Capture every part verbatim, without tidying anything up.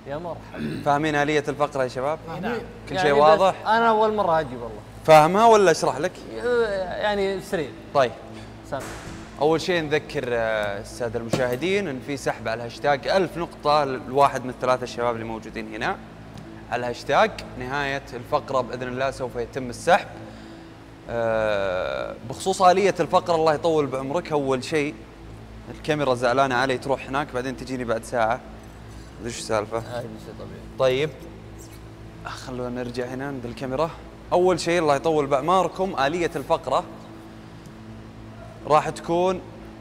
يا مرحبا. فاهمين آلية الفقرة يا شباب؟ نعم. كل يعني شيء واضح؟ أنا أول مرة أجي والله. فاهمها ولا أشرح لك؟ يعني سريع. طيب. سامع. أول شيء نذكر السادة المشاهدين إن في سحب على الهاشتاج ألف نقطة لواحد من الثلاثة الشباب اللي موجودين هنا. على الهاشتاج نهاية الفقرة بإذن الله سوف يتم السحب. أه بخصوص آلية الفقرة الله يطول بعمرك، أول شيء الكاميرا زعلانة علي تروح هناك بعدين تجيني بعد ساعة. مدري ايش السالفة. هذا شيء طبيعي. طيب خلونا نرجع هنا عند الكاميرا. أول شيء الله يطول بأعماركم آلية الفقرة راح تكون،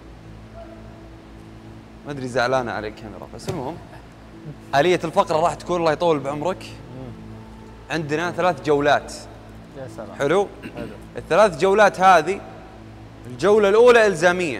ما أدري زعلانة على الكاميرا بس المهم آلية الفقرة راح تكون الله يطول بعمرك عندنا ثلاث جولات. يا سلام. حلو؟ حلو. الثلاث جولات هذه الجولة الأولى إلزامية.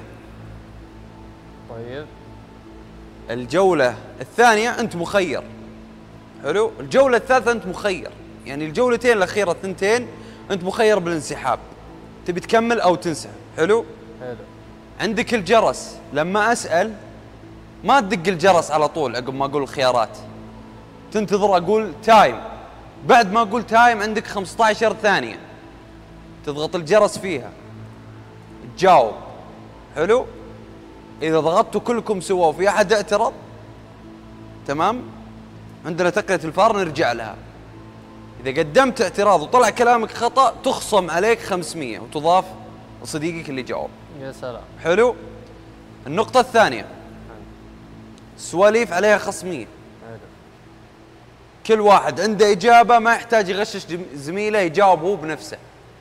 طيب. الجولة الثانية أنت مخير. حلو؟ الجولة الثالثة أنت مخير، يعني الجولتين الأخيرة الثنتين أنت مخير بالانسحاب، تبي تكمل أو تنسحب. حلو؟ حلو. عندك الجرس، لما أسأل ما تدق الجرس على طول عقب ما أقول الخيارات، تنتظر أقول تايم، بعد ما أقول تايم عندك خمسة عشر ثانية تضغط الجرس فيها تجاوب. حلو؟ إذا ضغطتوا كلكم سوا وفي أحد اعترض تمام، عندنا تقنية الفار نرجع لها. إذا قدمت اعتراض وطلع كلامك خطأ تخصم عليك خمسمية وتضاف لصديقك اللي جاوب. يا سلام. حلو؟ النقطة الثانية سواليف عليها خصمية. حلو. كل واحد عنده إجابة ما يحتاج يغشش زميله، يجاوب هو بنفسه.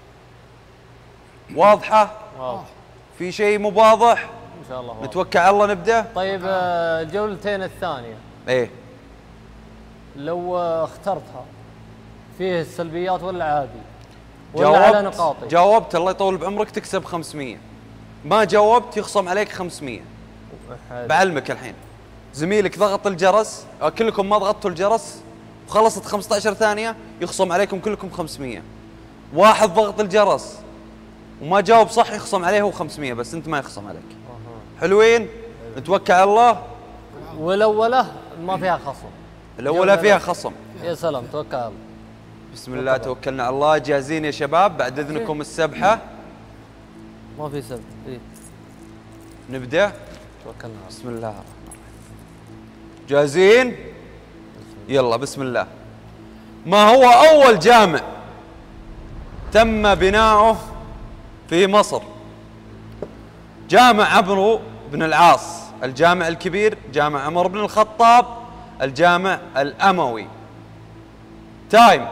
واضحة؟ واضح. في شيء مو واضح؟ إن شاء الله واضح. نتوكل على الله نبدأ؟ طيب الجولتين الثانية إيه لو اخترتها فيه السلبيات ولا عادي؟ ولا على نقاطي؟ جاوبت الله يطول بعمرك تكسب خمسمية، ما جاوبت يخصم عليك خمسمية. حلو. بعلمك الحين، زميلك ضغط الجرس أو كلكم ما ضغطتوا الجرس وخلصت خمسة عشر ثانية يخصم عليكم كلكم خمسمية. واحد ضغط الجرس وما جاوب صح يخصم عليه هو خمسمية بس انت ما يخصم عليك. أه. حلوين؟ نتوكل على الله. والأولى ما فيها خصم. الأولى فيها خصم. يا سلام توكل على الله. بسم الله توكلنا على الله. جاهزين يا شباب؟ بعد اذنكم السبحة. ما في سبب. إيه؟ نبدأ. توكلنا على الله. بسم الله الرحمن الرحيم. جاهزين؟ يلا بسم الله. ما هو أول جامع تم بناؤه في مصر؟ جامع عمرو بن العاص، الجامع الكبير، جامع عمر بن الخطاب، الجامع الأموي. تايم.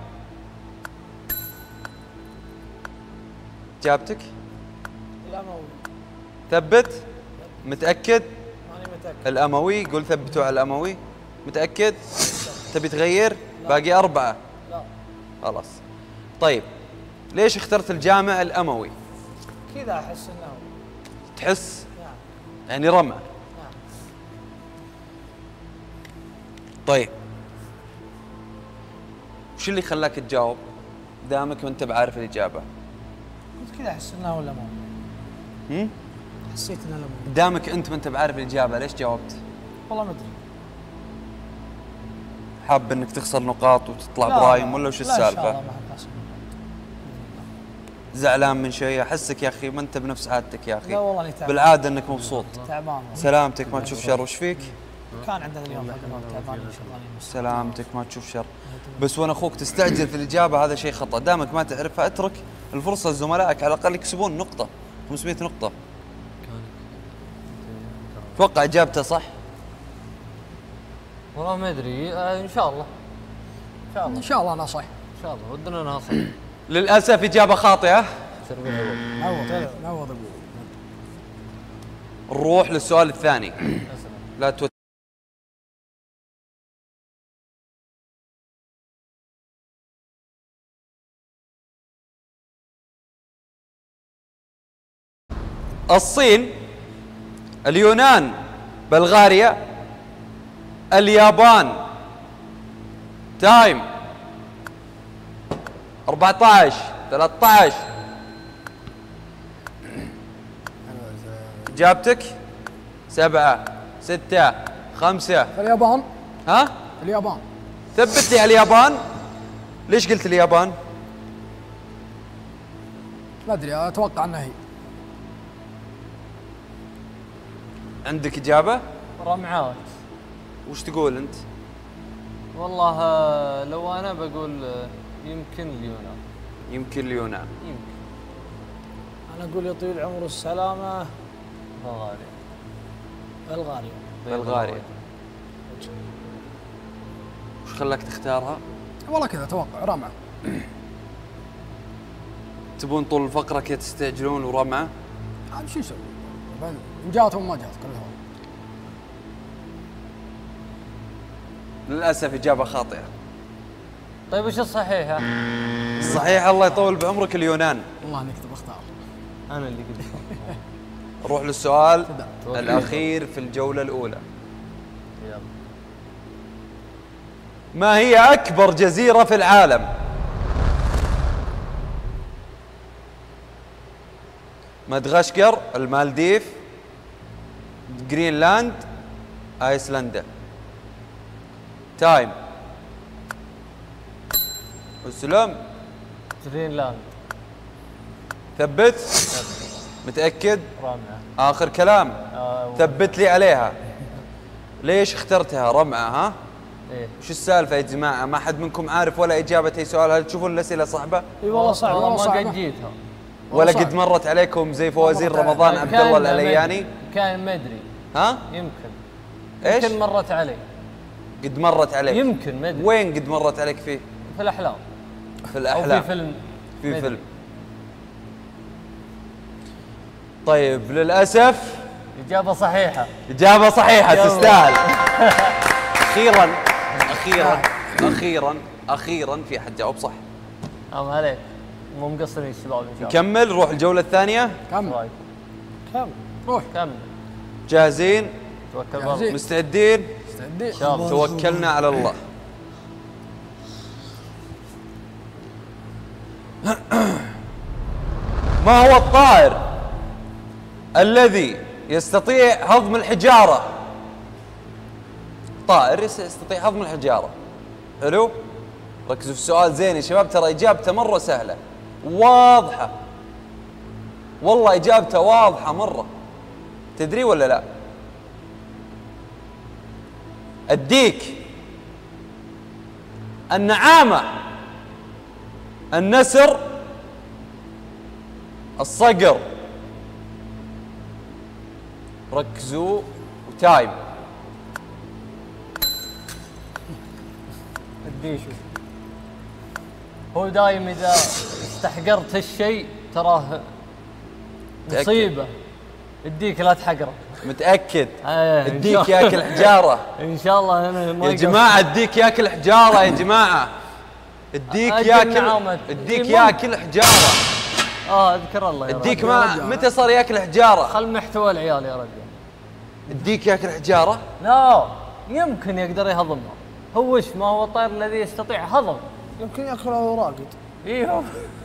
إجابتك؟ الأموي. ثبت؟ متأكد؟ ماني متأكد. الأموي، قول ثبتوا على الأموي. متأكد؟ تبي تغير؟ باقي أربعة. لا. خلاص. طيب ليش اخترت الجامع الأموي؟ كذا أحس أنه. تحس؟ نعم. يعني رمى. نعم. طيب وش اللي خلاك تجاوب دامك وانت بعارف الإجابة؟ قلت كذا أحس أنه الأموي. هم؟ حسيت أنه الأموي. دامك انت ما انت بعارف الإجابة ليش جاوبت؟ والله ما أدري. حاب انك تخسر نقاط وتطلع برايم ولا وش السالفة؟ لا إن شاء الله ما حنخسر. زعلان من شيء؟ احسك يا اخي ما انت بنفس عادتك يا اخي. لا والله اني تعبان. بالعاده انك مبسوط. تعبان. سلامتك ما تشوف شر. وش فيك؟ كان عندنا اليوم تعبان ان شاء الله. سلامتك ما تشوف شر. بس وانا اخوك تستعجل في الاجابه هذا شيء خطا، دامك ما تعرفها اترك الفرصه لزملائك على الاقل يكسبون نقطه، خمسمية نقطه. اتوقع اجابته صح؟ والله ما ادري. آه ان شاء الله. ان شاء الله. ان شاء الله انا صح. ان شاء الله ودنا ناصر. للاسف اجابه خاطئه. نوض نوض ابوي. نروح للسؤال الثاني. لا تو... الصين، اليونان، بلغاريا، اليابان. تايم. أربعة عشر ثلاثة عشر. إجابتك؟ سبعة ستة خمسة. اليابان. ها؟ اليابان. ثبت لي على اليابان. ليش قلت اليابان؟ ما ادري اتوقع انها هي. عندك اجابه؟ رمعات. وش تقول انت؟ والله آه، لو انا بقول آه، يمكن اليونان. يمكن اليونان. يمكن. انا اقول يطيل العمر والسلامه بلغاريا. بلغاريا. بلغاريا. وش خلاك تختارها؟ والله كذا اتوقع رمعه. تبون طول الفقره كذا تستعجلون ورمعه؟ عاد شو نسوي؟ إن جات وما جات كلها. للاسف اجابه خاطئه. طيب وش الصحيحه؟ صحيح الله يطول بعمرك اليونان. والله انك تبغى اختار. انا اللي قلت. نروح للسؤال تبدأ. الاخير في الجوله الاولى. يلا. ما هي اكبر جزيره في العالم؟ مدغشقر، المالديف، جرينلاند، ايسلندا. تايم. وسلام. جرينلاند. ثبت. متأكد؟ رمعة. آخر كلام. آه ثبت لي عليها. ليش اخترتها رمعة ها؟ ايه. وش السالفة يا جماعة؟ ما حد منكم عارف ولا إجابة أي سؤال؟ هل تشوفون الأسئلة صعبة؟ اي والله صعب والله والله ما صعب. قد جيتها. ولا صعب. قد مرت عليكم زي فوازير مرت علي. رمضان عبد الله العلياني؟ كان ما ادري. ها؟ يمكن. ايش؟ يمكن مرت علي. قد مرت عليك؟ يمكن ما ادري. وين قد مرت عليك فيه؟ في الاحلام. في او الأحلام. في فيلم. في ما فيلم. أدري. طيب للأسف اجابه صحيحه. إجابة صحيحة يلا. تستاهل. أخيرا أخيرا أخيرا أخيرا في أحد جاوب صح. عام عليك. مو مقصرين الشباب ان شاء الله. نكمل نروح الجولة الثانية. كمل رايك؟ كمل روح. كمل. جاهزين؟ توكل جاهزين. بالله. مستعدين؟ استعدي. ان شاء الله. توكلنا على الله. ما هو الطائر الذي يستطيع هضم الحجارة؟ طائر يستطيع هضم الحجارة. حلو؟ ركزوا في السؤال زين يا شباب، ترى إجابته مرة سهلة واضحة. والله إجابته واضحة مرة. تدري ولا لا؟ الديك، النعامة، النسر، الصقر. ركزوا وتايم. الديشو. هو دايم اذا استحقرت الشيء تراه مصيبه. الديك لا تحقره. متأكد؟ آه، إن الديك شاء الله. ياكل حجارة. ان شاء الله انا ما يا قصرت. جماعة الديك ياكل حجارة يا جماعة. الديك أجل ياكل نعامة. الديك إيه، ياكل حجارة. اه اذكر الله يا الديك رجل. ما متى صار ياكل حجارة؟ خل محتوى العيال يا رجل. الديك ياكل حجارة؟ لا يمكن يقدر يهضمها. هو وش ما هو الطير الذي يستطيع هضم. يمكن ياكل وهو راقد. ايوه.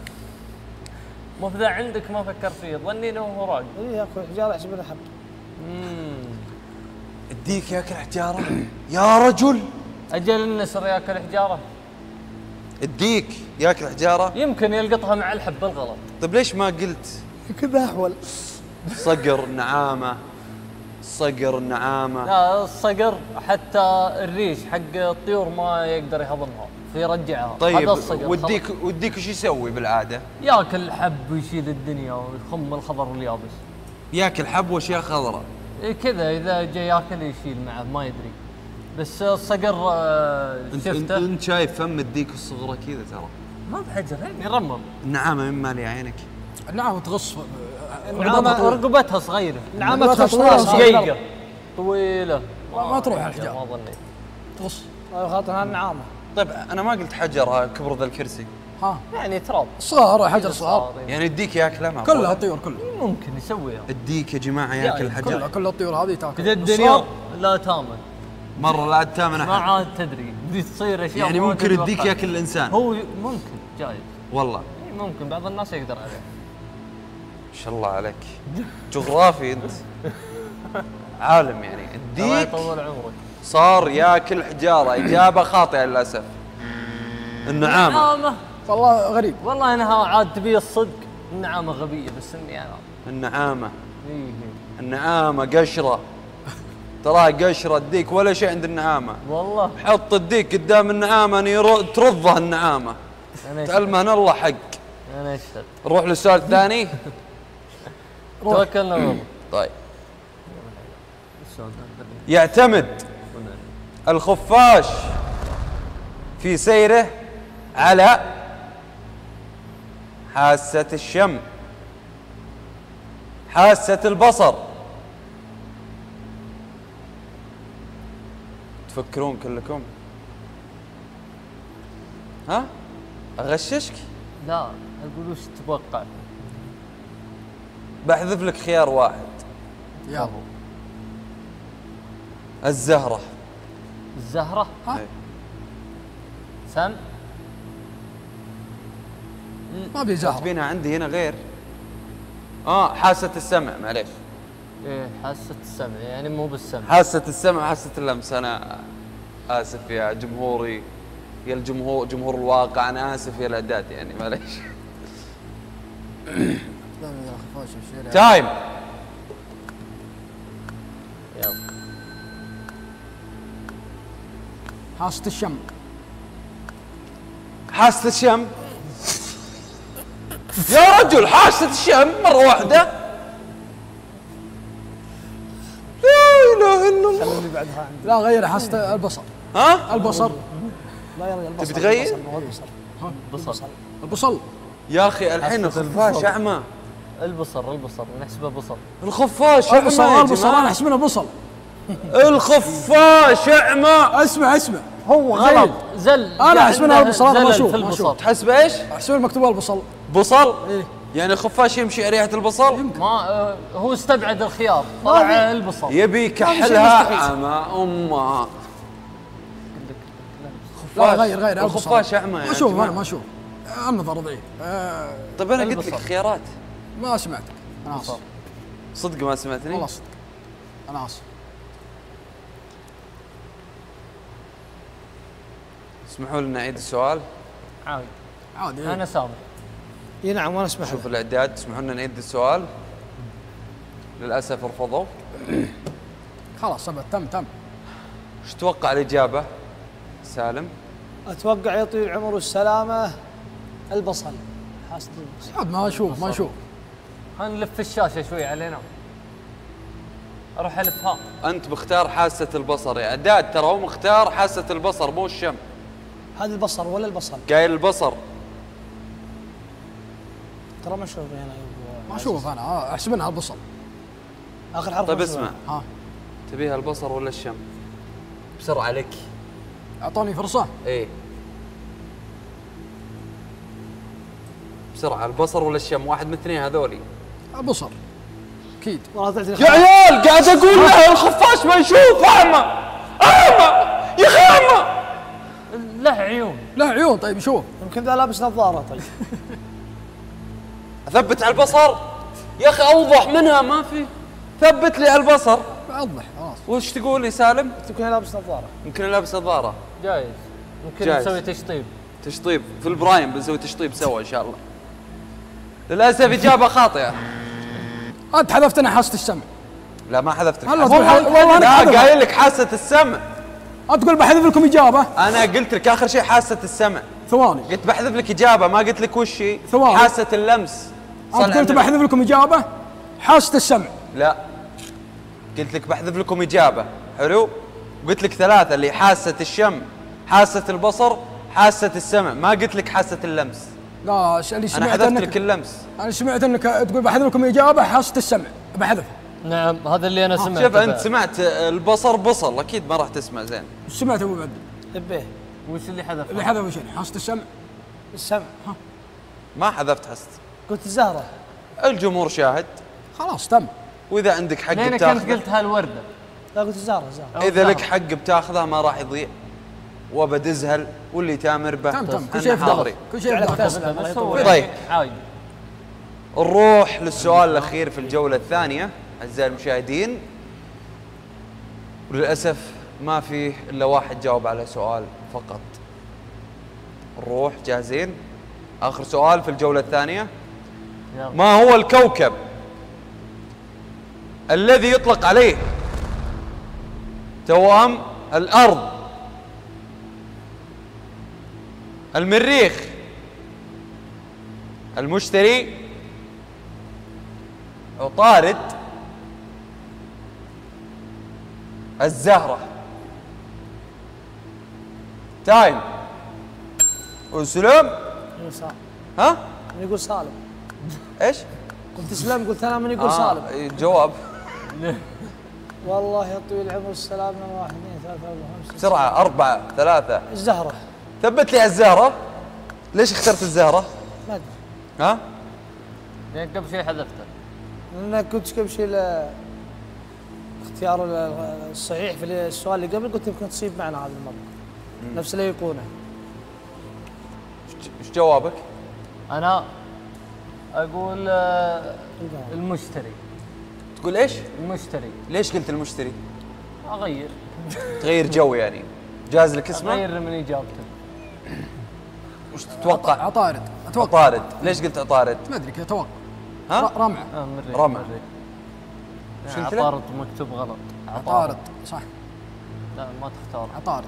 مو ذا عندك ما فكرت فيه ظني انه هو راقد. اي ياكل حجاره يحسب له حب. امم الديك ياكل حجارة؟ يا رجل اجل النسر ياكل حجاره. الديك ياكل حجارة؟ يمكن يلقطها مع الحب بالغلط. طيب ليش ما قلت كذا احول. صقر، نعامة، صقر، النعامة؟ لا الصقر حتى الريش حق الطيور ما يقدر يهضمها فيرجعها. طيب هذا الصقر والديك خلاص. والديك وش يسوي بالعادة؟ ياكل الحب ويشيل الدنيا ويخم الخضر واليابس. ياكل حب واشياء خضراء. إيه كذا اذا جاي ياكل يشيل معه ما يدري. بس الصقر آه، انت انت, شفته انت شايف فم الديك الصغرى كذا ترى. ما بحجر يعني يرمم. النعامة من مالي عينك. النعامه تغص. النعامة رقبتها صغيرة. النعامه رقبتها تغص. دقيقة طويلة. ما تروح الحجارة. ما ظنيت. تغص. خاطر النعامه. طيب انا ما قلت حجر كبر ذا الكرسي. ها يعني تراب. صغار حجر صغار. يعني الديك ياكله ما كلها الطيور كلها. ممكن يسويها. الديك يا جماعة ياكل يعني الحجر. كلها كل الطيور هذه تاكل. كذا الدنيا لا تامن. مرة لا تامن ما احد. عاد تدري بدي تصير اشياء يعني ما ممكن تتوقع. الديك ياكل الانسان. هو ممكن جايز. والله إيه ممكن بعض الناس يقدر عليه. ما شاء الله عليك. جغرافي انت. عالم يعني الله الديك. يطول عمرك. صار ياكل حجاره. اجابه خاطئه للاسف. النعامه. نعامة. والله غريب. والله انها عاد تبي الصدق، النعامة غبية بس اني انا. النعامه. إيه. النعامه قشره، ترى قشره الديك ولا شيء عند النعامه. والله حط الديك قدام النعامه ير- ترضه النعامه. انا تعلمها ان الله حق. انا اشهد. نروح للسؤال الثاني. توكلنا والله. طيب. يعتمد الخفاش في سيره على حاسة الشم، حاسة البصر. تفكرون كلكم؟ ها؟ أغششك؟ لا اقول وش تتوقع؟ بحذف لك خيار واحد. يلا الزهرة. الزهرة. ها؟ إيه. سم. ما في زهر. كاتبينها عندي هنا غير. اه حاسة السمع، معليش. ايه حاسة السمع يعني مو بالسمع. حاسة السمع، حاسة اللمس. أنا آسف يا جمهوري، يا الجمهور، جمهور الواقع، أنا آسف يا الإعداد يعني معليش. تايم. يلا. حاسة الشم. حاسة الشم. يا رجل حاسة الشم مرة واحدة. لا إله إلا الله. اللي بعدها عندي. لا غير حاسة البصر. ها؟ البصر. لا يا رجل البصل. تبي تغير؟ البصل، هو البصل. بصل. البصل. يا أخي الحين حاسة الخفاش البصل. أعمى. البصر البصر نحسبه بصل. الخفاش البصل أعمى يا البصل انا جماعة. احسب منه بصل. الخفاش أعمى. اسمع اسمع هو غلط. زل. أنا أحسب منها البصل، أنا ما زلل أشوف، في ما البصل. أشوف. تحسب إيش؟ احسب مكتوب البصل. بصل؟ إيه. يعني الخفاش يمشي على ريحة البصل؟ ما آه، هو استبعد الخيار طلع البصل. يبي يكحلها أعمى أمها. لا غير غير البصل. الخفاش أعمى ما يا اشوف انا جماعة. ما اشوف. النظر ضعيف. آه طيب أنا قلت لك البصل. خيارات. ما سمعتك. انا اسف. صدق ما سمعتني؟ والله صدق. انا اسف. اسمحوا لنا نعيد السؤال. عادي عادي. انا سامع. اي نعم وانا اسمح شوف له. الإعداد، اسمحوا لنا نعيد السؤال. للأسف رفضوا. خلاص ثبت تم تم. وش تتوقع الإجابة؟ سالم؟ اتوقع يا طويل العمر والسلامه البصل. حاسه البصل. عاد ما اشوف ما اشوف. خلينا نلف الشاشة شوي علينا. اروح الفها. أنت مختار حاسة البصر يا إعداد، ترى هو مختار حاسة البصر مو الشم. هذا البصل ولا البصل؟ قايل البصر. ترى ما اشوف هنا يا أبو ما عزيز. اشوف انا آه، احسب منها البصل. اخر حرف طيب وش اسمع، هو؟ ها تبيها البصر ولا الشم؟ بسرعة لك. اعطوني فرصه. إيه. بسرعة، البصر ولا الشم؟ واحد من الاثنين هذولي. البصل اكيد. والله تعطيني يا عيال قاعد اقول له الخفاش ما يشوف، اعمى اعمى يا اخي اعمى. له عيون. له عيون. طيب شوف. يمكن ذا لابس نظاره. طيب اثبت على البصر يا اخي، اوضح منها ما في. ثبت لي على البصر. اوضح خلاص. وش تقول لي سالم؟ يمكن لابس نظاره. يمكن لابس نظاره. جايز. ممكن جايز. نسوي تشطيب. تشطيب في البرايم، بنسوي تشطيب سوا ان شاء الله. للاسف اجابه خاطئه. انت حذفت انا حاسه السمع. لا ما حذفت لك والله حاسة. تقول ح- والله انا لا حذفها. قايل لك حاسه السمع. انت تقول بحذف لكم اجابه. انا قلت لك اخر شيء حاسه السمع. ثواني. قلت بحذف لك اجابه، ما قلت لك وش هي. ثواني. حاسه اللمس. صل انت على قلت النبي. بحذف لكم اجابه حاسه السمع. لا قلت لك بحذف لكم اجابه. حلو. قلت لك ثلاثه اللي حاسه الشم، حاسه البصر، حاسه السمع. ما قلت لك حاسه اللمس. لا ش- اللي انا سمعت حذفت انك لك اللمس. انا سمعت انك تقول بحذف لكم اجابه حاسه السمع بحذفها. نعم هذا اللي انا سمعته. شوف انت بعد. سمعت البصر بصل، اكيد ما راح تسمع زين. ايش سمعت ابو عبد؟ لبيه وش اللي حذف؟ اللي حذف شنو؟ حاسه السمع. السمع. ما حذفت حست. قلت الزهره. الجمهور شاهد، خلاص تم. واذا عندك حق لين كنت بتاخذه. قلت هالورده. لا قلت الزهره الزهره. اذا لك حق بتاخذه ما راح يضيع. وابد ازهل واللي تامر به. تم تم كل أنا شيء في حاضري. داري. كل شيء في عليك داري. تسلم. بس هو طيب. يعني عادي. نروح للسؤال الاخير في الجوله الثانيه اعزائي المشاهدين. وللاسف ما في الا واحد جاوب على سؤال فقط. نروح جاهزين؟ اخر سؤال في الجولة الثانية. يلا. ما هو الكوكب الذي يطلق عليه توأم الأرض؟ المريخ، المشتري، عطارد، الزهرة. تايم. وسلام. يقول سالم. ها؟ من يقول سالم؟ ايش؟ قلت سلام، قلت انا من يقول سالم. آه جواب. والله يا طويل العمر والسلامة. واحد اثنين ثلاثة أربعة خمسة. بسرعة. أربعة ثلاثة. الزهرة. ثبت لي الزهرة. ليش اخترت الزهرة؟ ما ادري. ها؟ لان قبل شيء حذفته. لان كنت قبل شيء ل- اختيار ال- الصحيح في السؤال اللي قبل، قلت يمكن تصيب معنا هذه المرة. نفس الايقونة. ايش جوابك؟ انا اقول آه، المشتري. تقول ايش؟ المشتري. ليش قلت المشتري؟ اغير. تغير جو يعني. جاز لك اسمه؟ اغير من اجابته. وش تتوقع؟ عطارد اتوقع. عطارد. ليش قلت عطارد؟ ما ادري كذا اتوقع. ها؟ ر- رمعه. آه مريخ. رمع. مريخ. وش يعني قلت له؟ عطارد مكتوب غلط. عطارد صح. لا ما تختار. عطارد.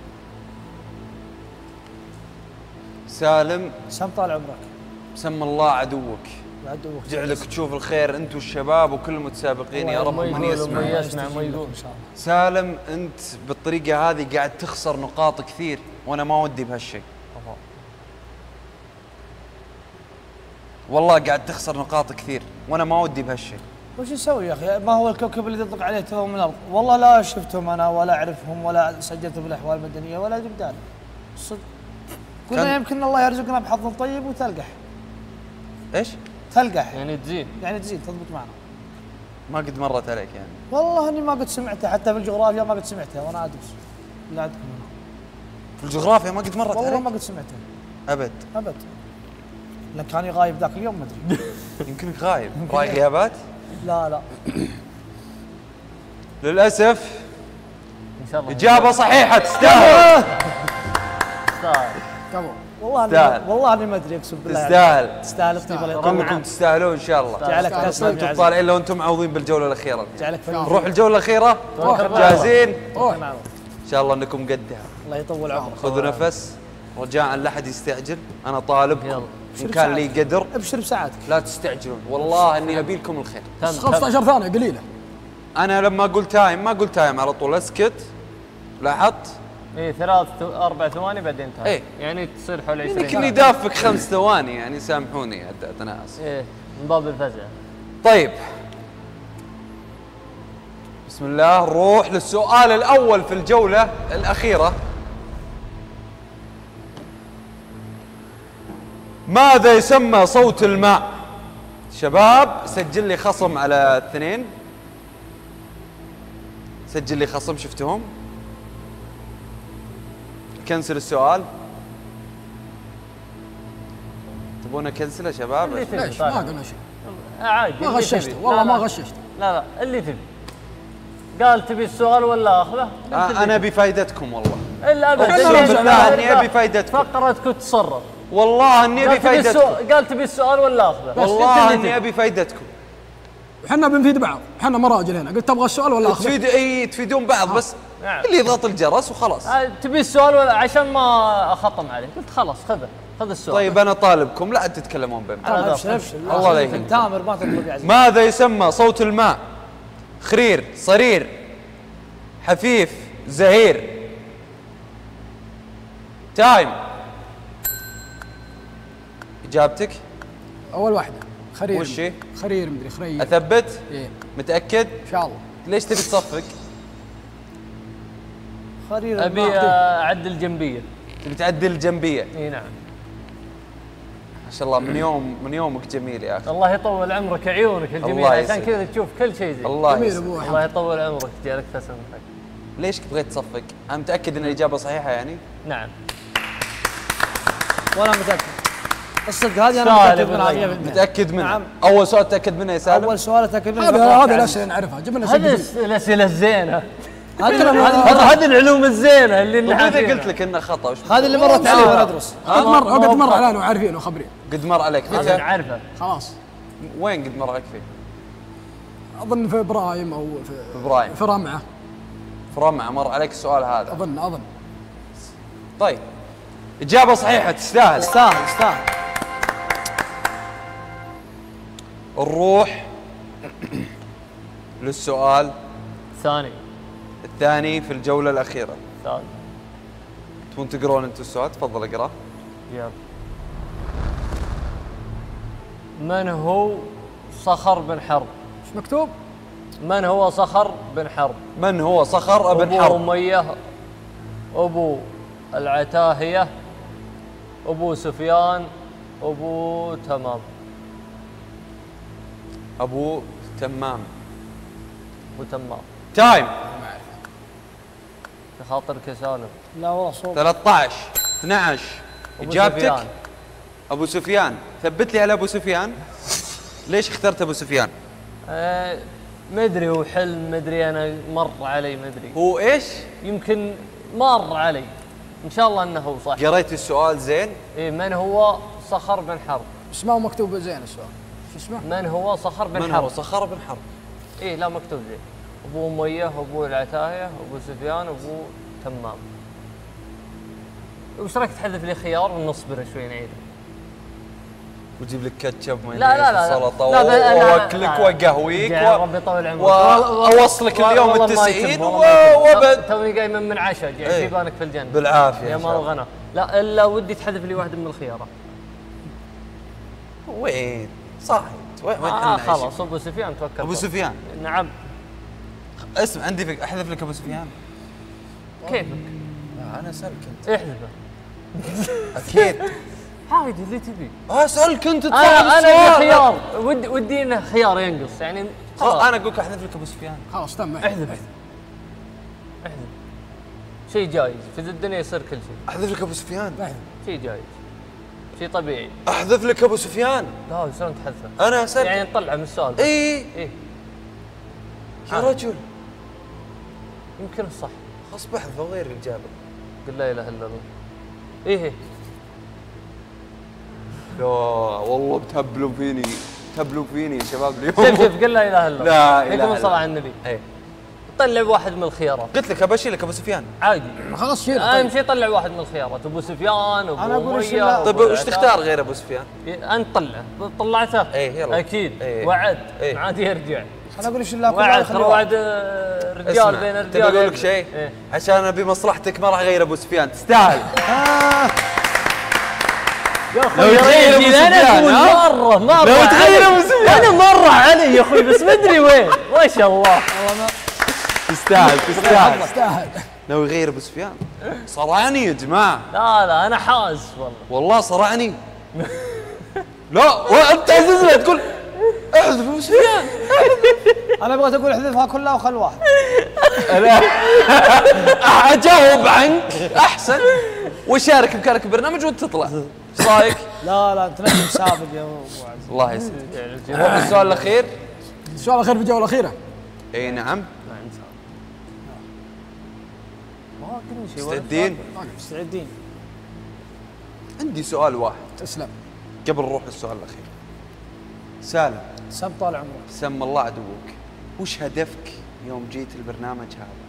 سالم سم طال عمرك. سمى الله عدوك، عدوك. جعلك تشوف الخير انت والشباب وكل المتسابقين يا رب ما من يقول يسمع. وما يسمع ما يقول. ان شاء الله. سالم انت بالطريقة هذه قاعد تخسر نقاط كثير وانا ما ودي بهالشيء. والله قاعد تخسر نقاط كثير وانا ما ودي بهالشيء. وش نسوي يا اخي؟ ما هو الكوكب اللي يطلق عليه توأم الارض؟ والله لا شفتهم انا ولا اعرفهم ولا سجلتهم بالاحوال المدنيه ولا جبدان. صدق. قلنا كان- يمكن الله يرزقنا بحظ طيب وتلقح. ايش؟ تلقح يعني تزيد. يعني تزيد تضبط معنا. ما قد مرت عليك يعني. والله اني ما قد سمعتها، حتى في الجغرافيا ما قد سمعتها وانا ادرس. لا عندكم هنا. في الجغرافيا ما قد مرت والله عليك؟ ما قد سمعتها ابد. ابد. لان كان غايب ذاك اليوم ما ادري. يمكنك غايب. راي غيابات؟ لا لا. للاسف ان شاء الله. اجابة صحيحة تستاهل. تستاهل. قبل. والله تستاهل. أني والله اني ما ادري اقسم بالله. تستاهل. تستاهل الطيب الله رمعة. يطول. كلكم تستاهلون ان شاء الله. جعلك تسلم يا انتم عزيز. طالعين لو انتم معوضين بالجولة الأخيرة. جعلك فل. نروح الجولة الأخيرة. توكل على جاهزين؟ روح. معنا. ان شاء الله انكم قدها. الله يطول عمرك. خذوا نفس رجاء لا احد يستعجل، انا طالبكم يلا. ان كان لي قدر ابشر بسعادتك. لا تستعجلون، والله اني ابي لكم الخير. تم- بس تم. خمسطعش ثانيه قليله. انا لما اقول تايم ما اقول تايم على طول، اسكت. لاحظت؟ ايه ثلاث ثو- اربع ثواني بعدين تايم. إيه. يعني تصير حول عشرين. يمكن يدافك خمس ثواني يعني، سامحوني انا اسف. ايه من باب الفزع. طيب بسم الله نروح للسؤال الاول في الجولة الأخيرة. ماذا يسمى صوت الماء؟ شباب سجل لي خصم على اثنين، سجل لي خصم شفتهم. كنسل السؤال. تبون كنسل يا شباب؟ اللي تبي. ليش؟ ما طيب. قلنا شيء. آه، عادي. ما اللي غششت تبي. والله لا، ما لا. غششت. لا لا اللي تبي. قال تبي السؤال ولا اخذه؟ آه انا بفايدتكم والله، الا ابد. أقسم اللي بالله يبي. إني أبي فايدتكم. فقرتك وتصرف. والله اني ابي قال تبي فايدتكم، السؤال قال تبي السؤال ولا اخذه؟ والله اني ابي فايدتكم. احنا بنفيد بعض، احنا مراجل هنا، قلت تبغى السؤال ولا اخذ؟ تفيد اي تفيدون بعض بس. نعم. اللي يضغط الجرس وخلاص. آه، تبي السؤال ولا عشان ما اخطم عليك؟ قلت خلاص خذه خذ السؤال. طيب انا طالبكم لا تتكلمون بين بعض. على ابشر ابشر. الله لا يهمك. تامر ما تطلب يا عزيز. ماذا يسمى صوت الماء؟ خرير، صرير، حفيف، زهير. تايم. اجابتك؟ اول واحده خرير. وش هي؟ خرير مدري خرير. اثبت؟ ايه متاكد؟ ان شاء الله. ليش تبي تصفق؟ خرير ابي الماء. آه، اعدل جنبيه. تبي تعدل الجنبيه. اي نعم. ما شاء الله من يوم من يومك جميل يا اخي. الله يطول عمرك عيونك الجميله الله عشان يسعدك. كذا تشوف كل شيء زين. الله جميل يسعدك. ابو الله حمد. يطول عمرك جالك تسلم خير. ليش بغيت تصفق؟ انا متاكد ان الاجابه صحيحه يعني. نعم. وانا متاكد. الصدق هذه انا سالم متاكد منها الغيب. مية بالمية. متاكد منها؟ نعم. اول سؤال تاكد منه يا سالم؟ اول سؤال اتاكد منه. هذا بقرأ هذا يعني. الاسئله نعرفها، جبنا هذه سجل. الس- الاسئله الزينه. هذه هذه العلوم الزينه اللي طيب نحن اذا قلت لك انه خطا وش هذه اللي مرت علي وانا ادرس. قد مر قد مر علينا وعارفين وخبرين. قد مر عليك هذا فيه؟ نعرفه. خلاص وين قد مر عليك فيه؟ اظن في ابراهيم او في في ابراهيم في رمعه. في رمعة مر عليك السؤال هذا. اظن اظن طيب اجابه صحيحه تستاهل. استاهل استاهل. نروح للسؤال ثاني الثاني في الجوله الاخيره. ثاني تبون تقرون انتم السؤال؟ تفضل اقرا. يلا. من هو صخر بن حرب؟ ايش مكتوب؟ من هو صخر بن حرب؟ من هو صخر بن أبو حرب؟ أمية، أبو العتاهية، أبو سفيان، أبو تمام. ابو تمام. أبو تمام. تايم. بخاطرك يا سالم. لا والله صوت. ثلاثة عشر اثني عشر أبو اجابتك سفيان. ابو سفيان. ثبت لي على ابو سفيان. ليش اخترت ابو سفيان؟ أه ما ادري هو حلم، ما ادري انا مر علي، ما ادري هو ايش؟ يمكن مر علي. ان شاء الله انه هو صح. قريت السؤال زين؟ إيه من هو صخر بن حرب؟ بس ما هو مكتوب زين السؤال. شو اسمه؟ من هو صخر بن من حرب؟ هو صخر بن حرب؟ ايه لا مكتوب زين. ابو اميه، ابو العتاهيه، ابو سفيان، ابو تمام. وش رايك تحذف لي خيار ونصبر شوي نعيد؟ وتجيب لك كاتشب لا لا لا لا. سلطه لا، لا، لا، لا، واكلك لا. واقهويك يا و- ربي يطول عمرك. واوصلك والله- اليوم والله ما التسعين يتم، و- والله ما يتم. وابد توني قايم من عشاء جاي إيه. في بالك في الجنه. بالعافيه يا إن مال شاء الله. الغنى. لا الا ودي تحذف لي واحد من الخيارات. وين؟ صاحي وين وين آه إحنا خلاص عايشين؟ ابو سفيان توكل. ابو سفيان. نعم. اسمع عندي فك... احذف لك ابو سفيان. كيفك؟ لا انا اسالك انت. احذفه. اكيد. عادي اللي تبي. اسالك انت تصعب انا انا السؤال. خيار ودي ودي انه خيار ينقص يعني. خلاص خلاص انا اقول لك احذف لك ابو سفيان. خلاص تم. احذف احذف. شيء جايز في ذي الدنيا يصير كل شيء. احذف لك ابو سفيان. احذف. شيء جايز. شيء طبيعي. احذف لك ابو سفيان. لا شلون تحذفه؟ انا اسالك. يعني نطلع من السؤال. اي ايه يا رجل يمكن الصح. خلاص بحذفه وغير الاجابه. قل لا اله الا الله. ايه لا والله بتهبلوا فيني تهبلوا فيني يا شباب اليوم. شوف شوف قل لا اله الا الله. لا إله لكم إلا الصلاة على الله. النبي. ايه طلع واحد من الخيارات قلت لك ابى اشيل لك ابو سفيان. عادي. خلاص شيل. اهم طيب. شيء طلع واحد من الخيارات. ابو سفيان، ابو أنا أقول إيش أمية، لا. أبو طيب وش العتاق. تختار غير ابو سفيان؟ انت طلعه طلعته؟ إيه، يلا. اكيد. إيه. وعد إيه. عاد يرجع. انا اقول ايش الله وعد ترى وعد آه، رجال اسمع، بين تبي الرجال. اقول لك شيء؟ إيه. عشان ابي مصلحتك ما راح اغير ابو سفيان تستاهل. يا لو اخوي تغير أبو انا سفيان، اقول ها؟ مره مره لو تغير علي. أبو سفيان. انا مره علي يا اخوي بس ما ادري وين. ما شاء الله. تستاهل تستاهل. تستاهل. لو يغير ابو سفيان صرعني يا جماعه. لا لا انا حاز والله. والله صرعني. لا وانت تعززنا تقول احذف ابو سفيان. انا بغيت اقول احذفها كلها وخل واحد. اجاوب عنك احسن وشارك بكارك برنامج وانت تطلع. ايش رايك؟ لا لا انت نجم سابق يا ابو عزيز. الله يسلمك. نروح للسؤال الاخير. السؤال الاخير في الجوله الاخيره. اي نعم. ما قلنا شيء ولا مستعدين؟ مستعدين. عندي سؤال واحد تسلم. قبل نروح للسؤال الاخير. سالم سم طال عمرك. سم الله عدوك، وش هدفك يوم جيت البرنامج هذا؟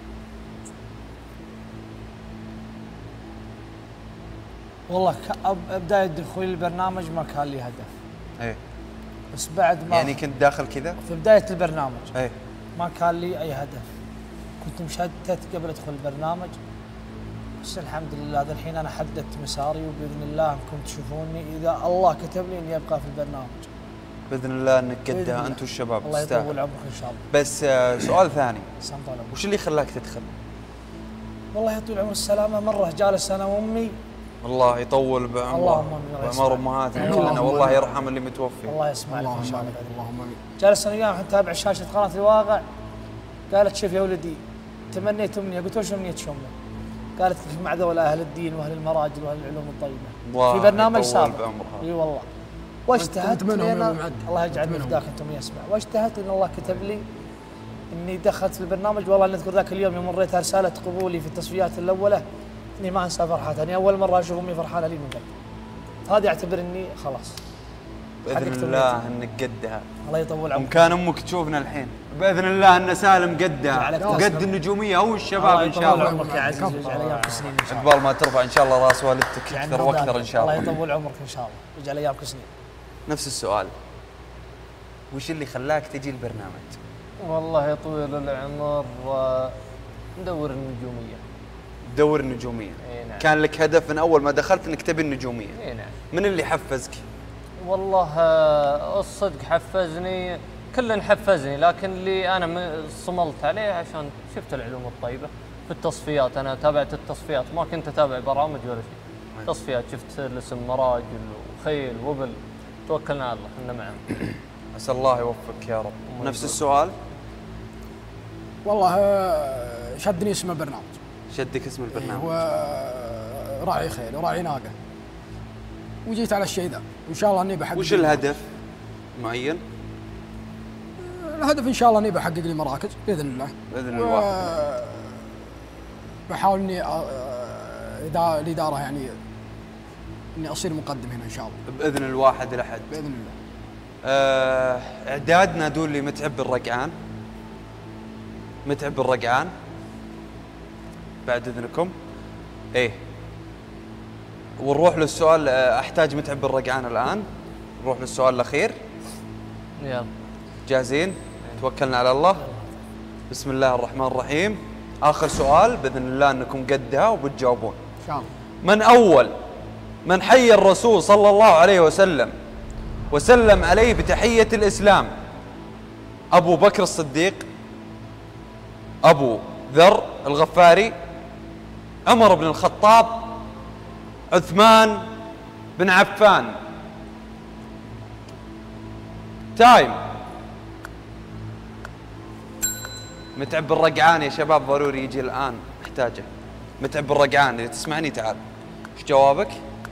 والله ك- أب- بداية دخولي البرنامج ما كان لي هدف، ايه بس بعد ما يعني كنت داخل كذا؟ في بداية البرنامج ايه ما كان لي أي هدف. كنت مشتت قبل أدخل البرنامج، بس الحمد لله هذا الحين أنا حددت مساري، وبإذن الله أنكم تشوفوني إذا الله كتب لي إني أبقى في البرنامج. باذن الله انك بإذن قدها الله. انت والشباب الله يطول تستاهل. عمرك إن شاء الله. بس آه، سؤال ثاني، سم طال عمرك. وش اللي خلاك تدخل؟ والله يطول عمر السلامة، مرة جالس أنا وأمي، الله يطول بعمره اللهم آمين. الله وعمر يسمع. امهاتنا اللهم كلنا، آمين. والله يرحم اللي متوفي. الله يسمع لك إن اللهم شاء امين. الله. اللهم امين. جالس انا وياهم نتابع شاشه قناه الواقع، قالت شوف يا ولدي تمنيت امنيه، قلت وش امنيه امه؟ قالت لك مع ذول اهل الدين واهل المراجل واهل العلوم الطيبه الله في برنامج يطول سابق. بعمرها. اي والله. واجتهدت أنت منهم يا لين أبو معد. الله يجعل أنت منهم. فداك انتم يسمع، واجتهدت ان الله كتب لي اني دخلت في البرنامج. والله نذكر ذاك اليوم يوم مريت رساله قبولي في التصفيات الاولى، اني ما انسى فرحتها، اني اول مره اشوف امي فرحانه لي من قلب. هذه اعتبر اني خلاص باذن الله انك قدها. الله يطول عمرك. وكان امك تشوفنا الحين باذن الله ان سالم قدها وقد النجوميه او الشباب ان شاء الله. الله يطول عمرك يا عزيز ويجعل ايامك سنين ان شاء الله. عقبال ما ترفع ان شاء الله راس والدتك يعني اكثر واكثر ان شاء الله. الله يطول عمرك ان شاء الله ويجعل ايامك سنين. نفس السؤال، وش اللي خلاك تجي البرنامج؟ والله يا طويل العمر آه، ندور النجوميه. تدور النجوميه. اي نعم. كان لك هدف من اول ما دخلت انك تبي النجوميه. اي نعم. من اللي حفزك؟ والله آه، الصدق حفزني، كل حفزني، لكن اللي انا م- صملت عليه عشان شفت العلوم الطيبه في التصفيات. انا تابعت التصفيات، ما كنت اتابع برامج ولا شيء. تصفيات شفت الاسم مراجل وخيل وبل، توكلنا على الله احنا معهم. عسى الله يوفقك يا رب. نفس السؤال؟ والله آه، شدني اسم البرنامج. شدك اسم البرنامج. هو راعي خيل وراعي ناقه، وجيت على الشيء ذا وان شاء الله اني بحقق. وش الهدف معين؟ الهدف ان شاء الله اني بحقق لي مراكز باذن الله. باذن الله. بحاول اني آه، إذا الاداره يعني اني اصير مقدم هنا ان شاء الله باذن الواحد الاحد. باذن الله. آه، اعداد نادوا لي متعب الرقعان. متعب الرقعان بعد اذنكم. ايه ونروح للسؤال. آه، احتاج متعب الرقعان الان. نروح للسؤال الاخير. يلا جاهزين؟ توكلنا على الله. بسم الله الرحمن الرحيم. اخر سؤال باذن الله انكم قدها وبتجاوبون ان شاء الله. من اول من حيى الرسول صلى الله عليه وسلم وسلم عليه بتحية الإسلام؟ أبو بكر الصديق، أبو ذر الغفاري، عمر بن الخطاب، عثمان بن عفان. تايم. متعب الرقعان يا شباب ضروري يجي الآن، احتاجه. متعب الرقعان إذا تسمعني تعال. ايش جوابك؟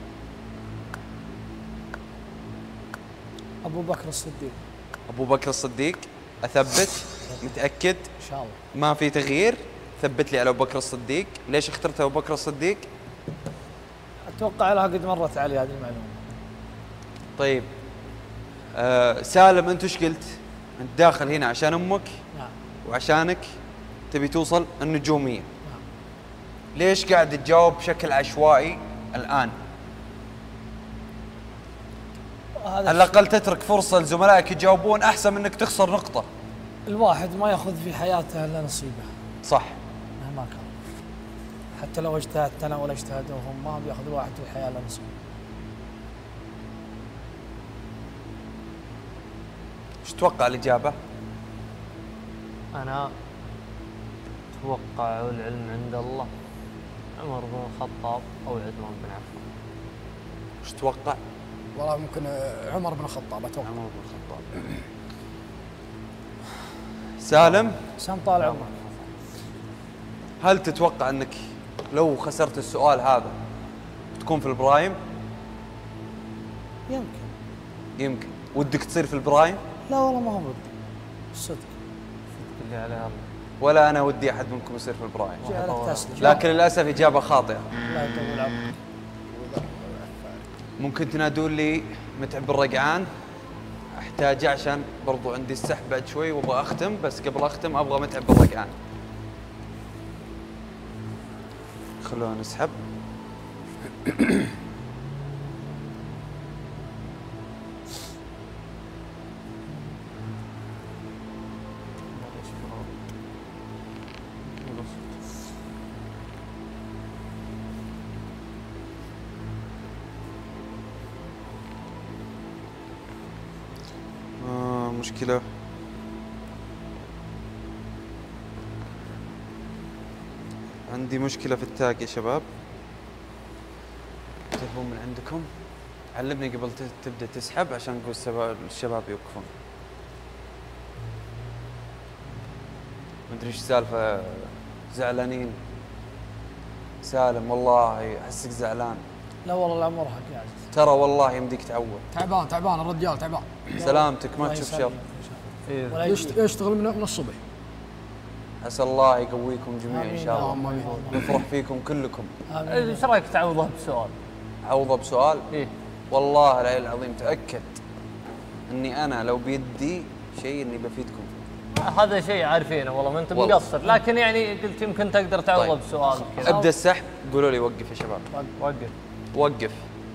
ابو بكر الصديق. أبو بكر الصديق. أثبت؟ متأكد؟ ان شاء الله. ما في تغيير؟ ثبت لي على أبو بكر الصديق. ليش اخترت أبو بكر الصديق؟ اتوقع لها قد مرت علي هذه المعلومه. طيب آه سالم، أنت وش قلت؟ أنت داخل هنا عشان أمك نعم. وعشانك تبي توصل النجومية. نعم. ليش قاعد تجاوب بشكل عشوائي الآن؟ هذا على الأقل تترك فرصة لزملائك يجاوبون أحسن من إنك تخسر نقطة. الواحد ما ياخذ في حياته الا نصيبه صح. مهما كان، حتى لو اجتهدت انا ولا اجتهدوا هم، ما بياخذ الواحد في الحياه الا نصيبه. ايش تتوقع الإجابة؟ انا اتوقع العلم عند الله، عمر بن الخطاب او عثمان بن عفان. ايش تتوقع؟ والله ممكن آه، عمر بن الخطاب اتوقع. عمر بن الخطاب. سالم، سام طال عمرك. هل تتوقع انك لو خسرت السؤال هذا تكون في البرايم؟ يمكن. يمكن. ودك تصير في البرايم؟ لا والله ما هو بدي الصدق. اللي عليها الله. ولا انا ودي احد منكم يصير في البرايم. جعلك تسلم. لكن للاسف اجابه خاطئه. الله يطول عمرك. ممكن تنادون لي متعب الرقعان؟ احتاجه عشان برضو عندي السحب بعد شوي وابغى اختم، بس قبل اختم ابغى متعب الرقعان. خلونا نسحب. آه مشكلة. عندي مشكلة في التاج يا شباب. تلفون من عندكم علمني قبل ت- تبدأ تسحب عشان نقول الشباب الشباب يوقفون. مدري ايش السالفة، زعلانين. سالم والله احسك زعلان. لا والله العمر مرهق يا عزيز. ترى والله يمديك تعود. تعبان تعبان الرجال تعبان. سلامتك ما الله تشوف يسلمك شر. إن شاء الله. إيه. ولا يشت- يجي. يشتغل من من الصبح. عسى الله يقويكم جميعا ان شاء الله. آمين. نفرح فيكم كلكم. ايش رايك تعوضها بسؤال؟ عوضه بسؤال؟ ايه والله العلي العظيم تاكد اني انا لو بيدي شيء اني بفيدكم. هذا شيء عارفينه والله، ما انت والله. مقصر، لكن يعني قلت يمكن تقدر تعوضه طيب. بسؤال كذا. ابدا السحب، قولوا لي وقف يا شباب. وقف. وقف.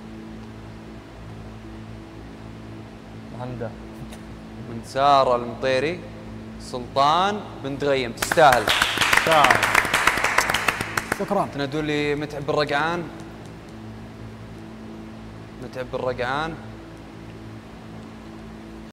هنده من سارة المطيري سلطان بن دغيم، تستاهل. تعال. شكرا. تنادوا لي متعب بالرقعان. متعب بالرقعان.